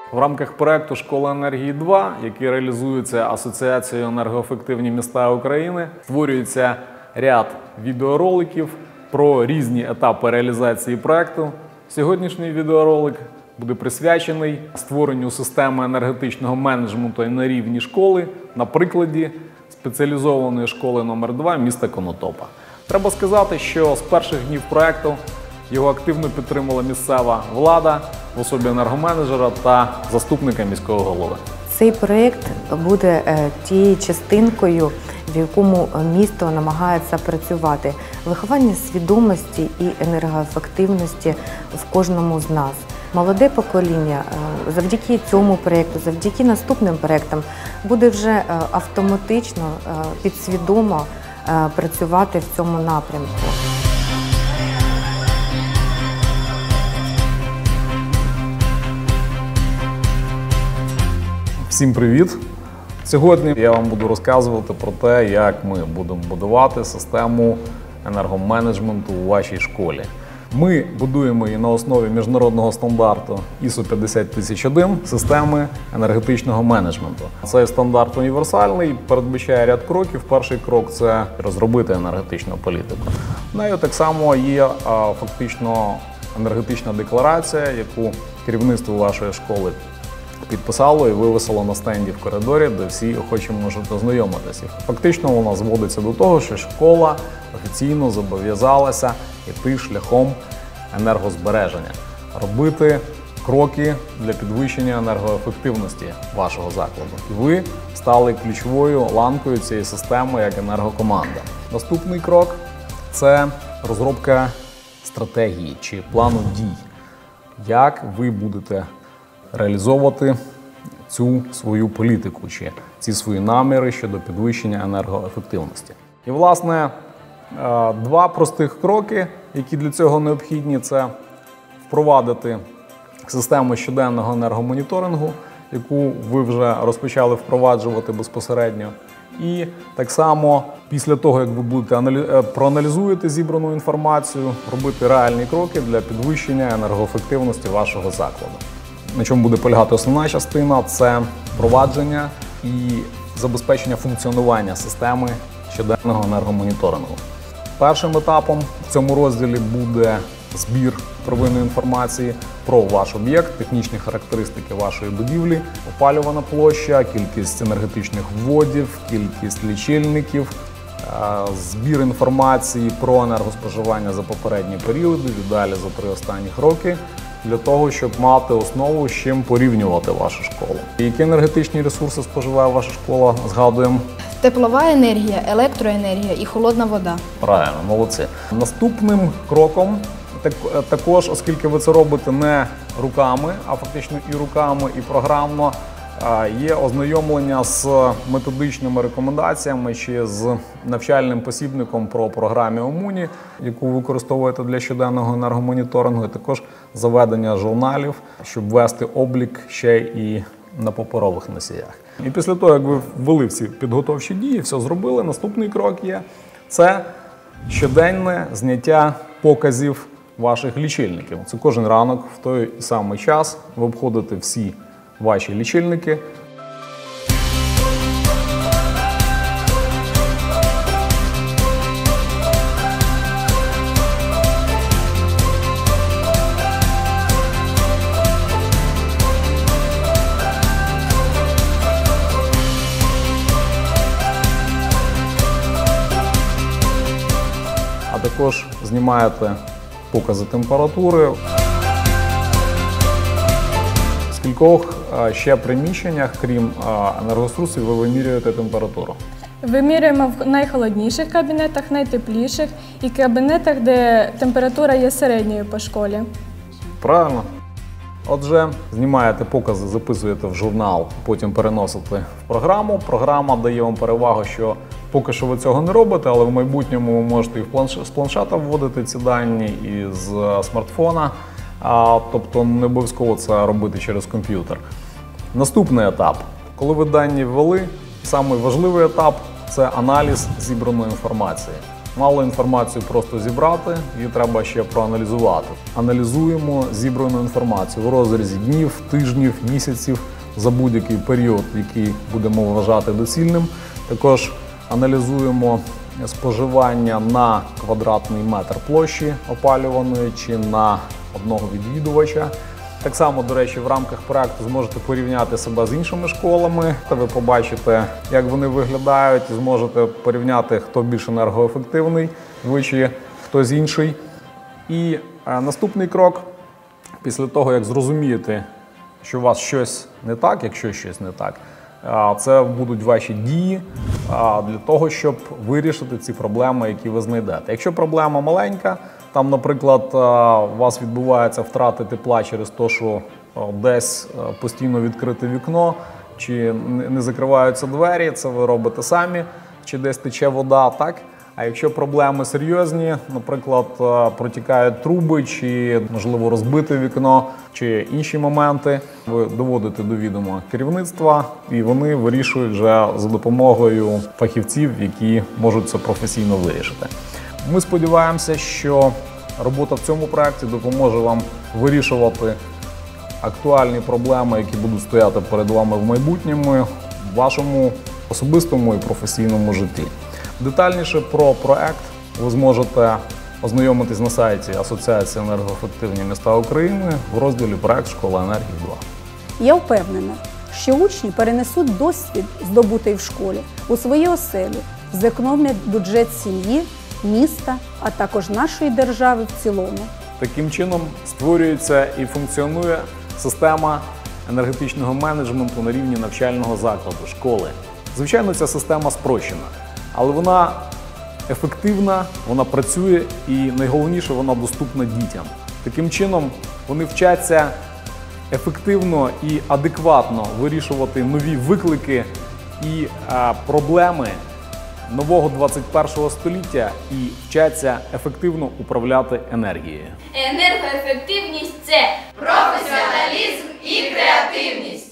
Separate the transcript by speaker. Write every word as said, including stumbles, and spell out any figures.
Speaker 1: В рамках проєкту «Школа енергії два», який реалізується Асоціацією енергоефективні міста України, створюється ряд відеороликів про різні етапи реалізації проєкту. Сьогоднішній відеоролик буде присвячений створенню системи енергетичного менеджменту на рівні школи на прикладі спеціалізованої школи номер два міста Конотопа. Треба сказати, що з перших днів проєкту його активно підтримала місцева влада в особі енергоменеджера та заступника міського голови.
Speaker 2: Цей проєкт буде тією частинкою, в якому місто намагається працювати. Виховання свідомості і енергоефективності в кожному з нас. Молоде покоління завдяки цьому проєкту, завдяки наступним проєктам буде вже автоматично, підсвідомо працювати в цьому напрямку.
Speaker 1: Всім привіт! Сьогодні я вам буду розказувати про те, як ми будемо будувати систему енергоменеджменту у вашій школі. Ми будуємо її на основі міжнародного стандарту ісо п'ятдесят тисяч один системи енергетичного менеджменту. Цей стандарт універсальний, передбачає ряд кроків. Перший крок – це розробити енергетичну політику. Нею так само є а, фактично енергетична декларація, яку керівництво вашої школи підписало і вивесило на стенді в коридорі, де всі охочі можуть ознайомитися. Фактично вона зводиться до того, що школа офіційно зобов'язалася йти шляхом енергозбереження, робити кроки для підвищення енергоефективності вашого закладу. І ви стали ключовою ланкою цієї системи як енергокоманда. Наступний крок – це розробка стратегії чи плану дій. Як ви будете реалізовувати цю свою політику чи ці свої наміри щодо підвищення енергоефективності. І, власне, два простих кроки, які для цього необхідні, це впровадити систему щоденного енергомоніторингу, яку ви вже розпочали впроваджувати безпосередньо. І так само, після того, як ви будете проаналізуєте зібрану інформацію, робити реальні кроки для підвищення енергоефективності вашого закладу. На чому буде полягати основна частина – це впровадження і забезпечення функціонування системи щоденного енергомоніторингу. Першим етапом в цьому розділі буде збір первинної інформації про ваш об'єкт, технічні характеристики вашої будівлі, опалювана площа, кількість енергетичних вводів, кількість лічильників, збір інформації про енергоспоживання за попередні періоди, віддалі за три останніх роки, для того, щоб мати основу, з чим порівнювати вашу школу. Які енергетичні ресурси споживає ваша школа, згадуємо?
Speaker 3: Теплова енергія, електроенергія і холодна вода.
Speaker 1: Правильно, молодці. Наступним кроком, так, також, оскільки ви це робите не руками, а фактично і руками, і програмно, є ознайомлення з методичними рекомендаціями чи з навчальним посібником про програмі ОМУНі, яку ви використовуєте для щоденного енергомоніторингу, і також заведення журналів, щоб вести облік ще і на паперових носіях. І після того, як ви ввели всі підготовчі дії, все зробили, наступний крок є – це щоденне зняття показів ваших лічильників. Це кожен ранок в той самий час ви обходите всі ваші лічильники. А також знімаєте покази температури. В кількох ще приміщеннях, крім енергострусів, ви вимірюєте температуру?
Speaker 4: Вимірюємо в найхолодніших кабінетах, найтепліших і кабінетах, де температура є середньою по школі.
Speaker 1: Правильно. Отже, знімаєте покази, записуєте в журнал, потім переносите в програму. Програма дає вам перевагу, що поки що ви цього не робите, але в майбутньому ви можете і з планшета вводити ці дані, і з смартфона. А, тобто не обов'язково це робити через комп'ютер. Наступний етап. Коли ви дані ввели, самий важливий етап – це аналіз зібраної інформації. Мало інформацію просто зібрати, її треба ще проаналізувати. Аналізуємо зібрану інформацію у розрізі днів, тижнів, місяців за будь-який період, який будемо вважати доцільним. Також аналізуємо споживання на квадратний метр площі опалюваної чи на одного відвідувача. Так само, до речі, в рамках проекту зможете порівняти себе з іншими школами. Ви побачите, як вони виглядають, і зможете порівняти, хто більш енергоефективний, ви чи хтось інший. І е, наступний крок, після того, як зрозумієте, що у вас щось не так, якщо щось не так, е, це будуть ваші дії е, для того, щоб вирішити ці проблеми, які ви знайдете. Якщо проблема маленька, там, наприклад, у вас відбувається втрати тепла через те, що десь постійно відкрите вікно, чи не закриваються двері, це ви робите самі, чи десь тече вода, так? А якщо проблеми серйозні, наприклад, протікають труби, чи, можливо, розбите вікно, чи інші моменти, ви доводите до відома керівництва, і вони вирішують вже за допомогою фахівців, які можуть це професійно вирішити. Ми сподіваємося, що робота в цьому проєкті допоможе вам вирішувати актуальні проблеми, які будуть стояти перед вами в майбутньому, в вашому особистому і професійному житті. Детальніше про проєкт ви зможете ознайомитись на сайті Асоціації енергоефективні міста України в розділі «Проєкт Школа енергії два».
Speaker 5: Я впевнена, що учні перенесуть досвід, здобутий в школі, у свої оселі, зекономлять бюджет сім'ї, міста, а також нашої держави в цілому.
Speaker 1: Таким чином створюється і функціонує система енергетичного менеджменту на рівні навчального закладу, школи. Звичайно, ця система спрощена, але вона ефективна, вона працює і, найголовніше, вона доступна дітям. Таким чином, вони вчаться ефективно і адекватно вирішувати нові виклики і а, проблеми нового двадцять першого століття і вчаться ефективно управляти енергією.
Speaker 6: Енергоефективність – це професіоналізм і креативність.